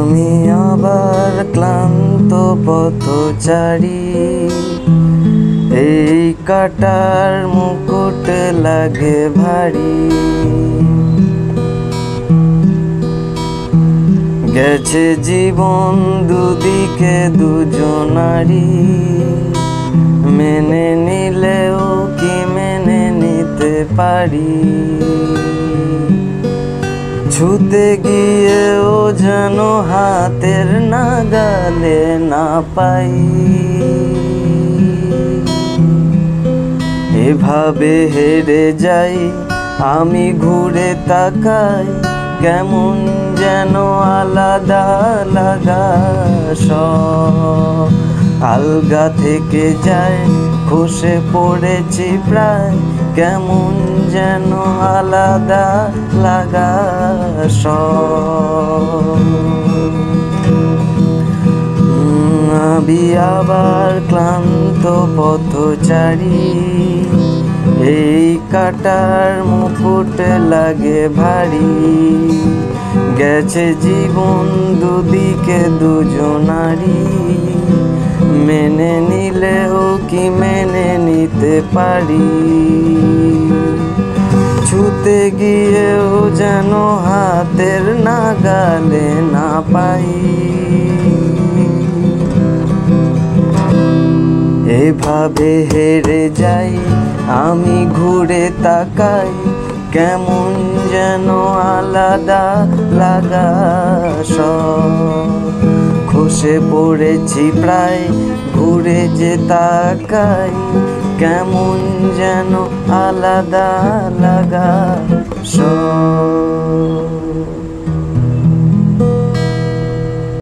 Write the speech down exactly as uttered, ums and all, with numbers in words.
আমি আবার ক্লান্ত পথচারী, এই কাটার মুকুট লাগে ভারী। গেছে জীবন দুদিকে দুজনারি, মেনে নিলেও কি মেনে নিতে পারি। ছুতে গিয়েও যেন হাতের নাগালে না পাই। এভাবে হেরে যাই আমি, ঘুরে তাকাই কেমন যেন আলাদা লাগা সব। আলগা থেকে যায় খসে পড়েছি প্রায়, কেমন যেন আলাদা লাগা সব। আমি আবার ক্লান্ত পথচারী, এই কাটার মুকুট লাগে ভারী। গেছে জীবন দুদিকে দুজনারি, মেনে নিলেও কি মেনে নিতে পারি। ছুতে গিয়েও যেন হাতের নাগালে না পাই। এভাবে হেরে যাই আমি, ঘুরে তাকাই কেমন যেন আলাদা লাগা সব। খসে পড়েছি প্রায়, ঘুরে যে তাকাই কেমন যেন আলাদা লাগা সব।